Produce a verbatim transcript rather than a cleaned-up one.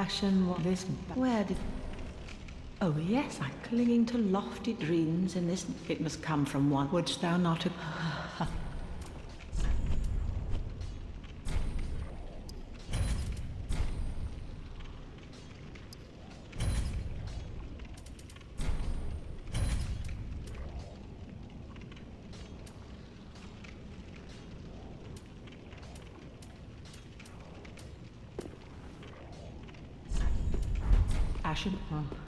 Ashen, what this? Where did? Oh yes, I'm clinging to lofty dreams in this. It must come from one. Wouldst thou not? Ashen,